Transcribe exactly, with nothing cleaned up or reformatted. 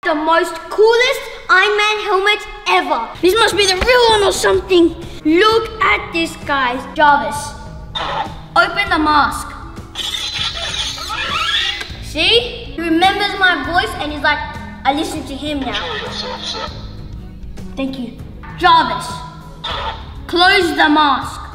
The most coolest Iron Man helmet ever. This must be the real one or something. Look at this, guys. Jarvis, open the mask. See? He remembers my voice and he's like, I listen to him now. Thank you. Jarvis, close the mask.